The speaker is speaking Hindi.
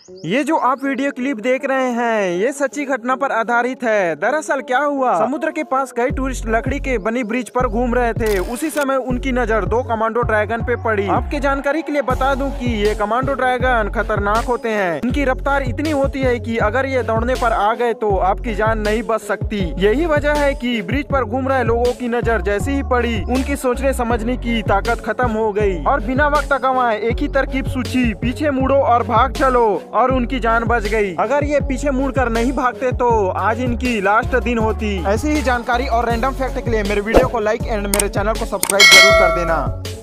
ये जो आप वीडियो क्लिप देख रहे हैं ये सच्ची घटना पर आधारित है। दरअसल क्या हुआ, समुद्र के पास कई टूरिस्ट लकड़ी के बनी ब्रिज पर घूम रहे थे। उसी समय उनकी नजर दो कमांडो ड्रैगन पे पड़ी। आपके जानकारी के लिए बता दूं कि ये कमांडो ड्रैगन खतरनाक होते हैं। इनकी रफ्तार इतनी होती है कि अगर ये दौड़ने पर आ गए तो आपकी जान नहीं बच सकती। यही वजह है कि ब्रिज पर घूम रहे लोगों की नजर जैसे ही पड़ी उनकी सोचने समझने की ताकत खत्म हो गई और बिना वक्त गंवाए एक ही तरकीब सूझी, पीछे मुड़ो और भाग चलो, और उनकी जान बच गई। अगर ये पीछे मुड़कर नहीं भागते तो आज इनकी लास्ट दिन होती। ऐसी ही जानकारी और रैंडम फैक्ट के लिए मेरे वीडियो को लाइक एंड मेरे चैनल को सब्सक्राइब जरूर कर देना।